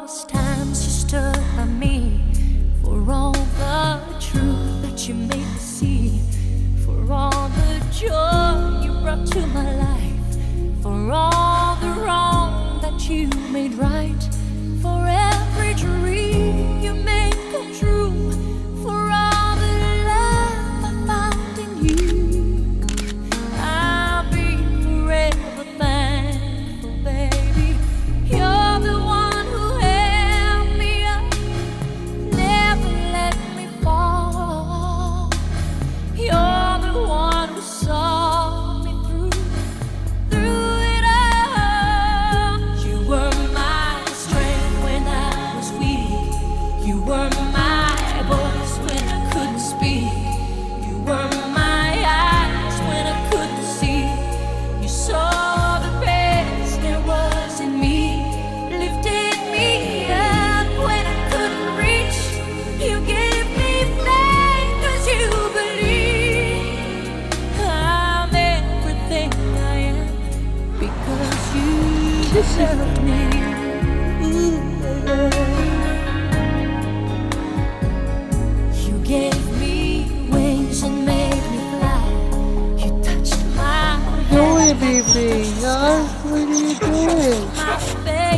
those times you stood by me, for all the truth that you made me see, for all the joy you brought to my life, for all the wrong that you made right, for every dream you made come true, for all the love I found in you. I'll be forever thankful, baby. You're the one who held me up, never let me fall. You're the one who saw me through it all. You were my strength when I was weak. You were my voice when I couldn't speak. You were my eyes when I couldn't see. You saw the best there was in me, lifted me up when I couldn't reach. You gave me faith 'cause you believe I'm everything I am because you deserve me. You gave me wings and made me fly. You touched my What are you doing, baby? Huh? What are you doing? my